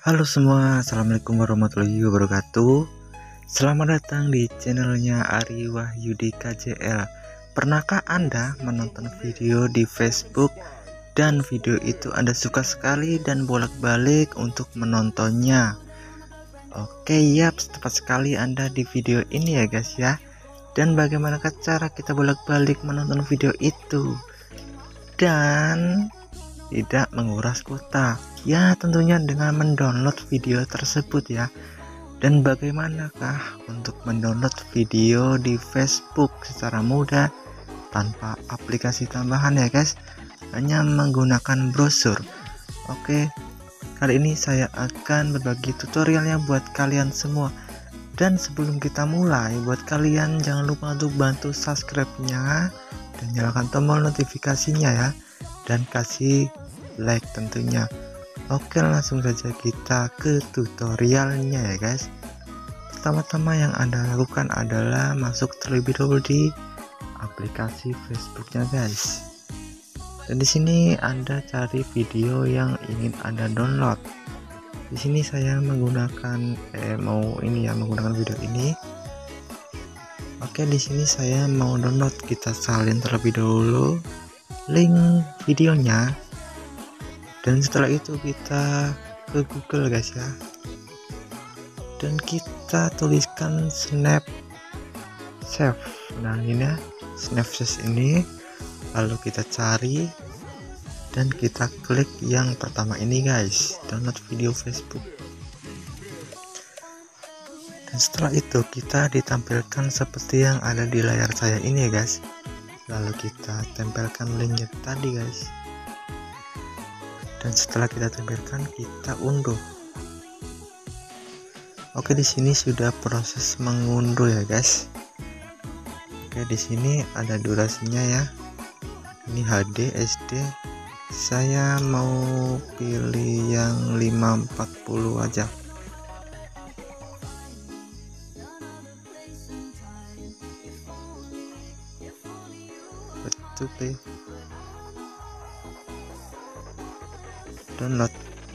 Halo semua, assalamualaikum warahmatullahi wabarakatuh. Selamat datang di channelnya Ari Wahyudi KJL. Pernahkah Anda menonton video di Facebook dan video itu Anda suka sekali dan bolak-balik untuk menontonnya? Oke, yap, tepat sekali Anda di video ini ya guys ya. Dan bagaimanakah cara kita bolak-balik menonton video itu dan tidak menguras kuota? Ya, tentunya dengan mendownload video tersebut ya. Dan bagaimanakah untuk mendownload video di Facebook secara mudah tanpa aplikasi tambahan ya guys, hanya menggunakan browser. Oke, kali ini saya akan berbagi tutorialnya buat kalian semua. Dan sebelum kita mulai, buat kalian jangan lupa untuk bantu subscribe-nya dan nyalakan tombol notifikasinya ya, dan kasih like tentunya. Oke, langsung saja kita ke tutorialnya ya guys. Pertama-tama yang Anda lakukan adalah masuk terlebih dahulu di aplikasi Facebooknya guys. Dan di sini Anda cari video yang ingin Anda download. Di sini saya menggunakan menggunakan video ini. Oke, di sini saya mau download. Kita salin terlebih dahulu link videonya. Dan setelah itu kita ke Google guys ya, dan kita tuliskan Snapsave. Nah ini ya, Snapsave ini, lalu kita cari dan kita klik yang pertama ini guys, download video Facebook. Dan setelah itu kita ditampilkan seperti yang ada di layar saya ini ya guys. Lalu kita tempelkan linknya tadi guys. Dan setelah kita tempelkan, kita unduh. Oke, di sini sudah proses mengunduh ya guys. Oke, di sini ada durasinya ya. Ini HD SD. Saya mau pilih yang 540 aja. Betul deh. Download.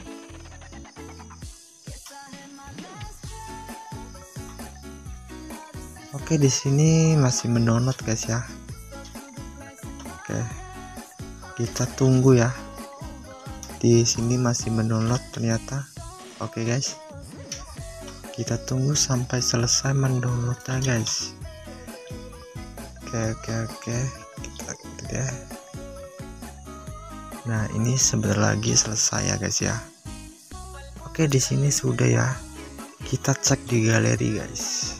Oke, di sini masih mendownload guys ya. Oke, kita tunggu ya. Di sini masih mendownload ternyata. Oke guys, kita tunggu sampai selesai mendownloadnya guys. Oke, kita gitu ya. Nah, ini sebentar lagi selesai ya guys ya. Oke, di sini sudah ya. Kita cek di galeri guys.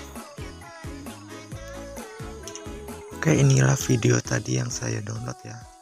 Oke, inilah video tadi yang saya download ya.